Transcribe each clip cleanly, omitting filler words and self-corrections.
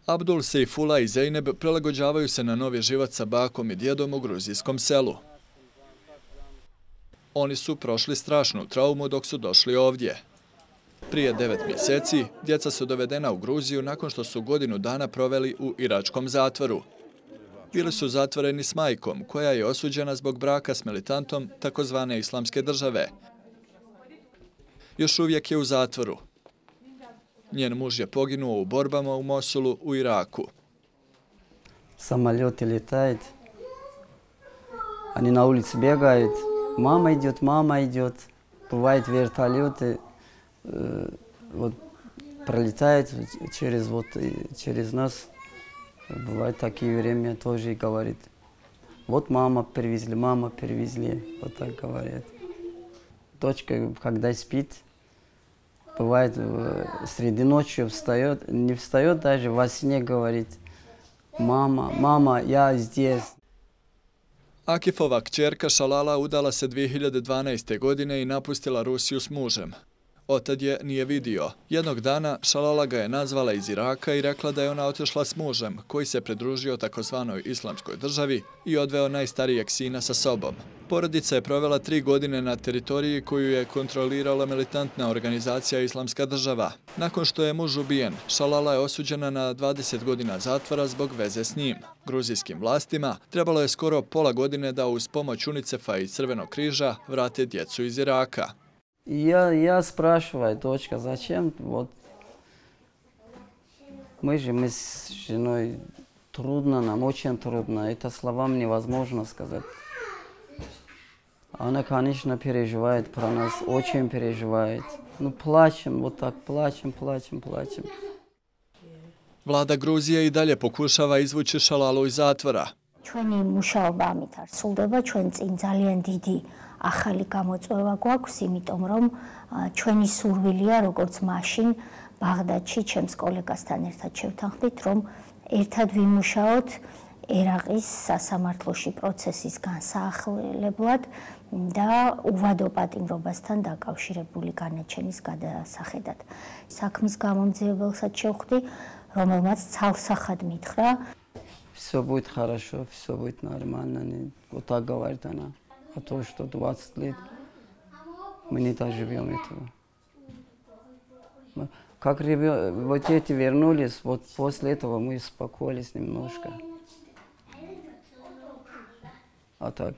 Abdul, Sejfullah i Zejneb prilagođavaju se na novi život sa bakom i djedom u gruzijskom selu. Oni su prošli strašnu traumu dok su došli ovdje. Prije 9 mjeseci djeca su dovedena u Gruziju nakon što su godinu dana proveli u iračkom zatvoru. Bili su zatvoreni s majkom, koja je osuđena zbog braka s militantom takozvane Islamske države. Još uvijek je u zatvoru. Njen muž je poginuo u borbama u Mosulu u Iraku. Самолеты летают, они на улице бегают, мама идет. Бывают вертолеты, вот пролетают через нас. Бывают такие время тоже говорит. Вот мама привезли, вот так говорят. Дочка, когда спит, бывает среди ночи встает, не встает даже, во сне говорит: Mama, ja здесь. Akifova kćerka Šalala udala se 2012. godine i napustila Rusiju s mužem. Otad je nije vidio. Jednog dana Šalala ga je nazvala iz Iraka i rekla da je ona otišla s mužem, koji se pridružio takozvanoj Islamskoj državi i odveo najstarijeg sina sa sobom. Porodica je provela 3 godine na teritoriji koju je kontrolirala militantna organizacija Islamska država. Nakon što je muž ubijen, Šalala je osuđena na 20 godina zatvora zbog veze s njim. Gruzijskim vlastima trebalo je skoro pola godine da uz pomoć UNICEF-a i Crvenog križa vrate djecu iz Iraka. Я спрашиваю: дочка, зачем? Вот мы с женой, трудно нам, очень трудно. Это словам невозможно сказать. Она, конечно, переживает про нас, очень переживает. Ну, плачем, вот так, плачем. Vlada Gruzije i dalje pokušava izvući Šalalu iz zatvora. ჩვენი მუშაობა ამით არ სრულდება, ჩვენ წინ ძალიან დიდი ახალი გამოწვევა გვაქვს, იმიტომ რომ ჩვენი სურვილია, როგორც მაშინ ბაღდადში ჩემს კოლეგასთან ერთად შევთანხმდით, რომ ერთად ვიმუშაოთ ერაყის სასამართლოში პროცესის განსახლებლად და უვადო პატიმრობასთან დაკავშირებული განაჩენის გადასახედად. საქმის გამომძიებელსაც შევხვდი, რომელმაც ცალსახად მითხრა: Все будет хорошо, все будет нормально. Вот так говорит она. А то, что 20 лет мы не доживем этого. Как вот эти вернулись, вот после этого мы успокоились немножко. А так,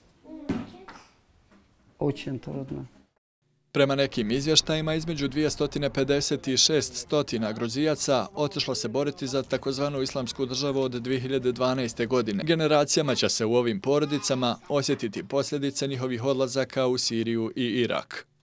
очень трудно. Prema nekim izvještajima, između 250 i 600 Gruzijaca otišlo se boriti za takozvanu Islamsku državu od 2012. godine. Generacijama će se u ovim porodicama osjetiti posljedice njihovih odlazaka u Siriju i Irak.